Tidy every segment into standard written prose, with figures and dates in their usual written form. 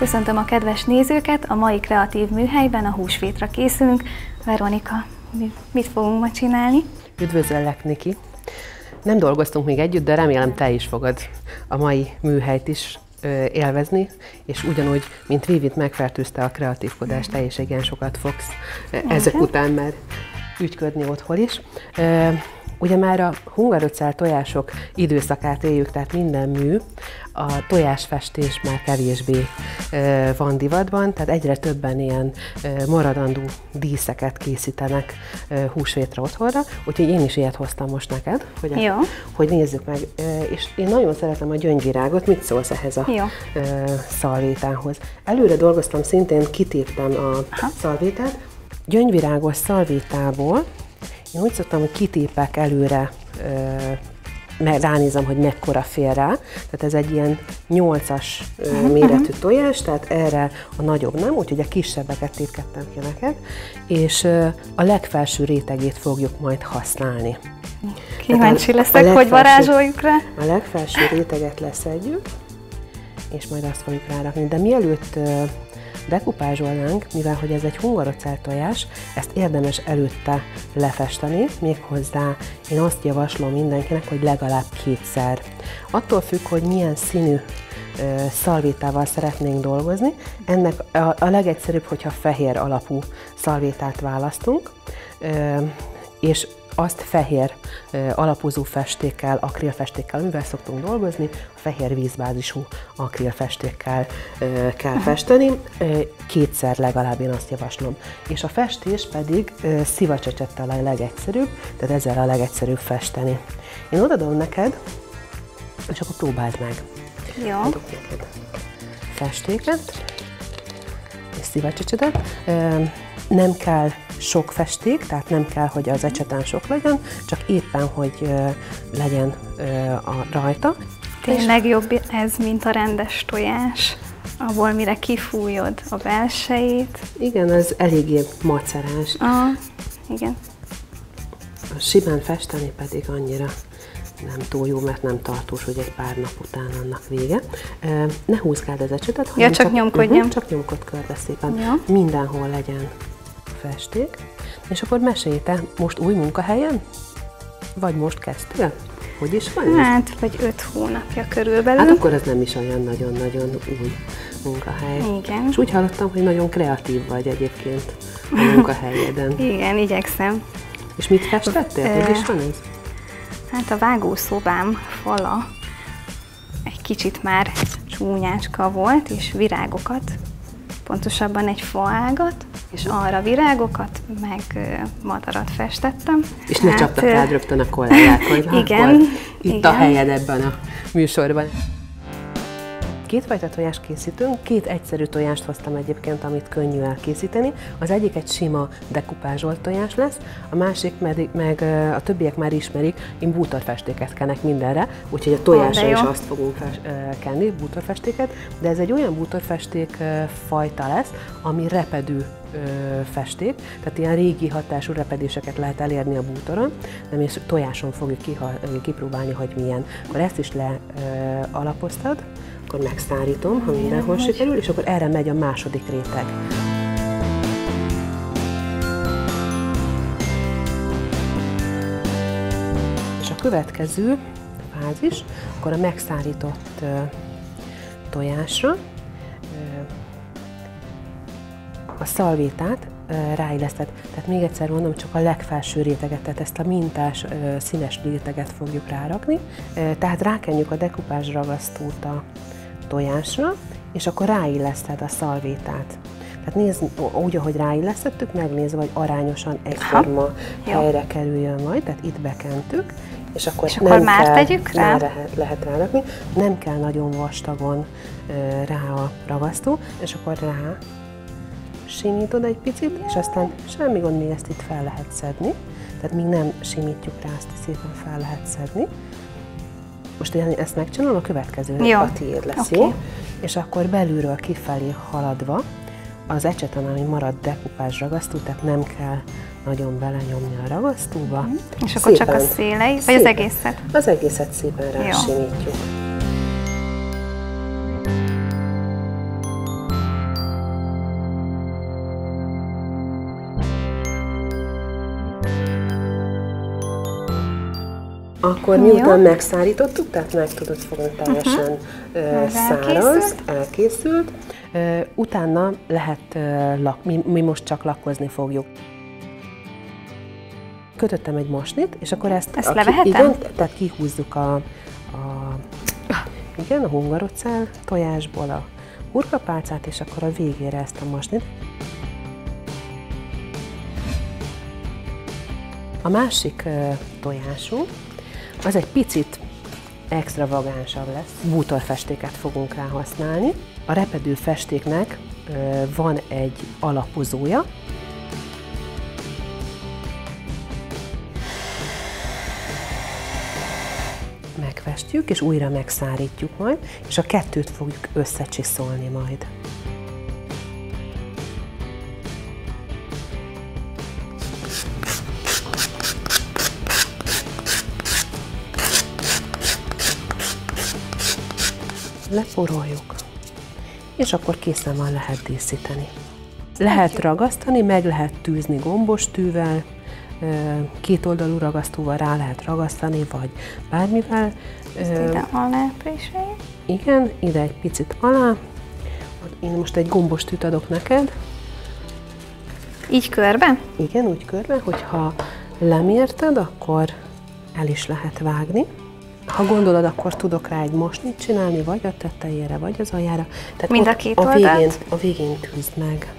Köszöntöm a kedves nézőket, a mai kreatív műhelyben a húsvétra készülünk. Veronika, mit fogunk ma csinálni? Üdvözöllek, Niki! Nem dolgoztunk még együtt, de remélem te is fogod a mai műhelyt is élvezni, és ugyanúgy, mint Vivit megfertőzte a kreatívkodást, te is igen sokat fogsz ezek után már ügyködni otthon is. Ugye már a hungarocell tojások időszakát éljük, tehát minden mű, a tojásfestés már kevésbé van divatban, tehát egyre többen ilyen maradandó díszeket készítenek húsvétra otthonra, úgyhogy én is ilyet hoztam most neked, hogy nézzük meg. És én nagyon szeretem a gyöngyvirágot, mit szólsz ehhez a szalvétához? Előre dolgoztam, szintén kitéptem a szalvétát, gyöngyvirágos szalvétából. Én úgy szoktam, hogy kitépek előre, ránézem, hogy mekkora fér rá. Tehát ez egy ilyen 8-as méretű tojás, tehát erre a nagyobb nem, úgyhogy a kisebbeket tépkedtem ki neked, és a legfelső rétegét fogjuk majd használni. Kíváncsi leszek, hogy varázsoljuk rá. A legfelső réteget leszedjük, és majd azt fogjuk rárakni. De mielőtt dekupázsolnánk, mivel hogy ez egy hungarocell tojás, ezt érdemes előtte lefesteni, méghozzá én azt javaslom mindenkinek, hogy legalább 2-szer. Attól függ, hogy milyen színű szalvétával szeretnénk dolgozni. Ennek a legegyszerűbb, hogyha fehér alapú szalvétát választunk, és azt fehér alapozó festékkel, akrilfestékkel, amivel szoktunk dolgozni, a fehér vízbázisú akrilfestékkel kell festeni, 2-szer legalább, én azt javaslom. És a festés pedig szivacsecsettel a legegyszerűbb, tehát ezzel a legegyszerűbb festeni. Én odadom neked, és akkor próbáld meg. Jó. Adok neked festéket, és szivacsecsetet. Nem kell sok festék, tehát nem kell, hogy az ecsetán sok legyen, csak éppen, hogy legyen rajta. Tényleg jobb ez, mint a rendes tojás, abból mire kifújod a belsejét. Igen, ez eléggé macerás. Igen. A simán festeni pedig annyira nem túl jó, mert nem tartós, hogy egy pár nap után annak vége. Ne húzgáld az ecsetet, hanem csak nyomkodjam. Csak nyomkod körbe szépen. Ja. Mindenhol legyen festék. És akkor mesélj, te most új munkahelyen? Vagy most kezdtél? Hogy is van? Hát, vagy 5 hónapja körülbelül. Hát akkor ez nem is olyan nagyon-nagyon új munkahely. Igen. És úgy hallottam, hogy nagyon kreatív vagy egyébként a munkahelyeden. Igen, igyekszem. És mit festettél? Hogy is van ez? Hát a vágószobám fala egy kicsit már csúnyácska volt, és virágokat, pontosabban egy faágat, és arra virágokat, meg madarat festettem. És ne csaptak rád rögtön a kollégák, hogy itt a helyed ebben a műsorban. 2 fajta tojást készítünk, 2 egyszerű tojást hoztam egyébként, amit könnyű elkészíteni. Az egyik egy sima dekupázsolt tojás lesz, a másik meg a többiek már ismerik, én bútorfestéket kenek mindenre, úgyhogy a tojásra is azt fogunk kenni, bútorfestéket, de ez egy olyan bútorfesték fajta lesz, ami repedő festék, tehát ilyen régi hatású repedéseket lehet elérni a bútoron, de mi tojáson fogjuk kipróbálni, hogy milyen. Akkor ezt is lealapoztad, akkor megszárítom, ha mindenhol sikerül, és akkor erre megy a második réteg. És a következő fázis, akkor a megszárított tojásra a szalvétát ráilleszted. Tehát még egyszer mondom, csak a legfelső réteget, tehát ezt a mintás, színes réteget fogjuk rárakni. Tehát rákenjük a dekupázs ragasztót a tojásra, és akkor ráilleszted a szalvétát. Tehát nézd, úgy, ahogy ráillesztettük, megnézve, hogy arányosan egyforma helyre kerüljön majd, tehát itt bekentük, és akkor már tegyük rá? Lehet rárakni, nem kell nagyon vastagon rá a ragasztó, és akkor rá simítod egy picit, és aztán semmi gond, még ezt itt fel lehet szedni, tehát még nem simítjuk rá, azt szépen fel lehet szedni. Most ezt megcsinálom, a következő a tiéd lesz, jó? És akkor belülről kifelé haladva, az ecseten, ami marad dekupázs ragasztó, tehát nem kell nagyon belenyomni a ragasztóba. És akkor csak a szélei, vagy az egészet? Az egészet szépen rásimítjuk. Akkor miután megszárítottuk, tehát meg tudod fogni teljesen száraz, elkészült, utána lehet, mi most csak lakkozni fogjuk. Kötöttem egy masnit, és akkor ezt levehetem? Igen, tehát kihúzzuk a hungarocell tojásból a hurkapálcát, és akkor a végére ezt a masnit. A másik tojásunk, az egy picit extravagánsabb lesz. Bútorfestéket fogunk rá használni. A repedő festéknek van egy alapozója. Megfestjük, és újra megszárítjuk majd, és a kettőt fogjuk összecsiszolni majd. Leporoljuk, és akkor készen van, lehet díszíteni. Lehet ragasztani, meg lehet tűzni gombostűvel, kétoldalú ragasztóval rá lehet ragasztani, vagy bármivel. Ide alá préseljük. Igen, ide egy picit alá. Én most egy gombostűt adok neked. Így körbe? Igen, úgy körbe, hogyha lemérted, akkor el is lehet vágni. Ha gondolod, akkor tudok rá egy mosnit csinálni, vagy a tetejére, vagy az aljára. Tehát mind a két oldalt? A végén tűzd meg.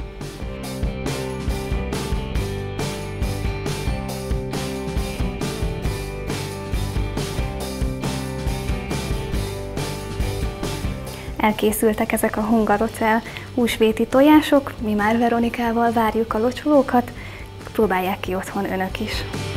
Elkészültek ezek a hungarocell húsvéti tojások, mi már Veronikával várjuk a locsolókat, próbálják ki otthon önök is.